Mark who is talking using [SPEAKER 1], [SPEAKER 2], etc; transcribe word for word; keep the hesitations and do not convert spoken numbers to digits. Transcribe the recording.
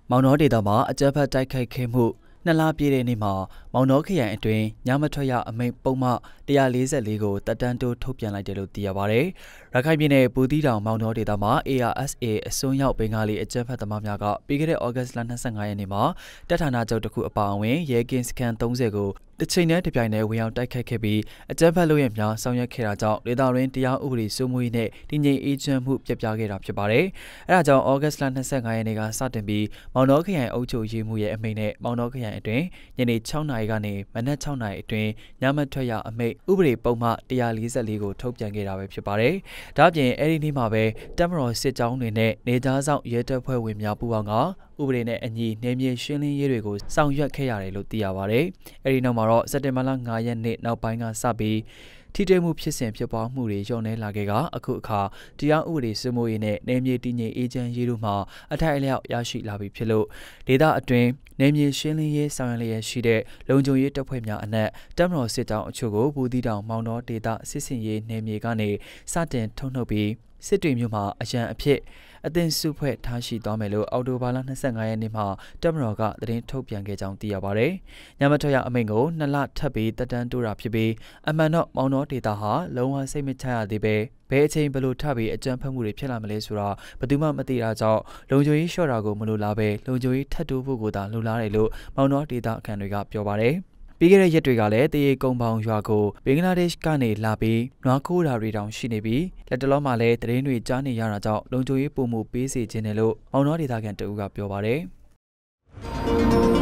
[SPEAKER 1] မောင်နှောဒေသမှာအကြမ်းဖက်တိုက်ခိုက်ခဲ့မှုနှစ်လပြည့်တဲ့နေ့မှာမောင်နှောခရိုင်အတွင်းညမထွက်ရအမိန့်ပုံမှone forty-fourကိုတက်တန်းတိုးထုတ်ပြန်လိုက်တယ်လို့သိရပါတယ်။ရခိုင်ပြည်နယ်ဘူးသီးတောင်မောင်နှောဒေသမှာ A R S A အစွန်းရောက်ဘင်္ဂါလီအကြမ်းဖက်သမားများကပြီးခဲ့တဲ့ဩဂတ်စ်လtwenty-fiveရက်နေ့မှာတပ်ဌာနချုပ်တစ်ခုအပါအဝင်ရဲကင်းစခန်းthirtyကိုတစ်ချိန်နဲ့တစ်ပြိုင်တည်းဝင်ရောက်တိုက်ခိုက်ခဲ့ပြီးအကြမ်းဖက်လုပ်ရများဆောင်ရွက်ခဲ့တာကြောင့်ဒေသတွင်းတရားဥပဒေစိုးမိုးရေးနဲ့တည်ငြိမ်အေးချမ်းမှုပြပြခဲ့တာဖြစ်ပါတယ်။အဲဒါကြောင့်ဩဂတ်စ်လtwenty-fiveရက်နေ့ကစတင်ပြီးမောင်နှောခရိုင်အုပ်ချုပ်ရေးမှူးရဲ့အမိန့်နဲ့မောင်နှောခရိုင်အတွင်းညနေsixနာရီကနေမနက်sixနာရီအတွင်းညမထွက်ရအမိန့်ဥပဒေပုံမှone forty-fourကိုထုတ်ပြန်ခဲ့တာပဲဖြစ်ပါတယ်။ဒါ့အပြင်အဲဒီနေ့မှာပဲတပ်မတော်စစ်ကြောင်းတွေနဲ့နေသားဆောင်ရဲတပ်ဖွဲ့ဝင်များပူးပေါင်းကဥပဒေနဲ့အညီနေမြေရှင်းလင်းရေးတွေကိုဆောင်ရွက်ခဲ့ရတယ်လို့သိရပါတယ်။အဲဒီနောက်မှာတော့စက်တင်ဘာလfiveရက်နေ့နောက်ပိုင်းကစပြီးထိတွေ့မှုဖြစ်စဉ်ဖြစ်ပွားမှုတွေလျော့နေလာခဲ့ကအခုအခါတရားဥပဒေစိုးမိုးရေးနဲ့နေမြေတည်ငြိမ်အေးချမ်းရေးတို့မှာအထိုက်အလျောက်ရရှိလာပြီဖြစ်လို့ဒေသအတွင်းနေမြေရှင်းလင်းရေးဆောင်ရွက်လျက်ရှိတဲ့လုံခြုံရေးတပ်ဖွဲ့များအနက်တပ်မတော်စစ်တောင်းအချို့ကိုဘူးသီးတောင်မောင်နှောဒေသစစ်စင်ရေးနေမြေကနေစတင်ထုတ်နှုတ်ပြီးစစ်တွေမြို့မှာအရန်အဖြစ်အသင်စုဖွဲ့ထားရှိသွားမယ်လို့အော်တိုဘာလtwenty-fiveရက်နေ့မှာတပ်မတော်ကသတင်းထုတ်ပြန်ခဲ့ကြောင်းသိရပါတယ်။ညမထွက်ရအမိန့်ကိုနှစ်လထပ်ပြီးတက်တန်းတိုးတာဖြစ်ပြီးအမှန်တော့မောင်နှောဒေသဟာလုံးဝစိတ်မချရသေးပဲဘယ်အချိန်ဘယ်လိုထပ်ပြီးအကြမ်းဖက်မှုတွေဖြစ်လာမလဲဆိုတာဘယ်သူမှမသိတာကြောင့်လုံခြုံရေးလျှော့တာကိုမလိုလားပဲလုံခြုံရေးထပ်တိုးဖို့ကိုသာလိုလားတယ်လို့မောင်နှောဒေသခံတွေကပြောပါတယ်။ပြီးခဲ့တဲ့ရက်တွေကလည်းတရေကုန်းပေါင်ရွာကိုဘင်္ဂလားဒေ့ရှ်ကနေလာပြီးနွားခိုးတာတွေတောင်ရှိနေပြီးလက်တလုံးမှာလည်းသတင်းတွေကြားနေရတာကြောင့်လုံခြုံရေးပုံမှုပေးစေခြင်းတယ်လို့မောင်နှောဒေသခံတအူးကပြောပါတယ်။